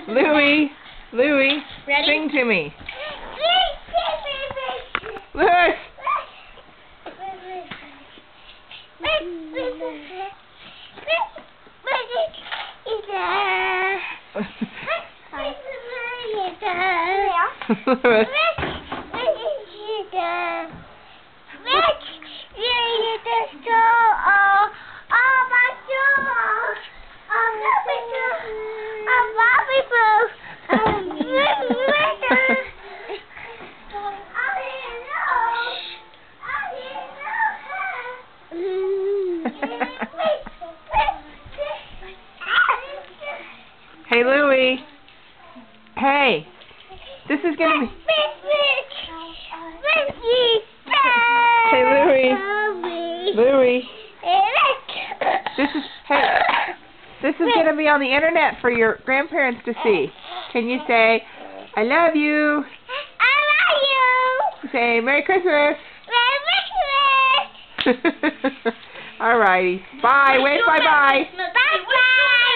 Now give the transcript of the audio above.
Louie, Louie, Ready? sing to me. Louis. Louis. Hey, Louie. Hey, this is gonna be. Hey, Louie. Louie. This is gonna be on the internet for your grandparents to see. Can you say, "I love you"? I love you. Say, "Merry Christmas." Merry Christmas. Alrighty. Bye. Wave bye bye. Bye bye.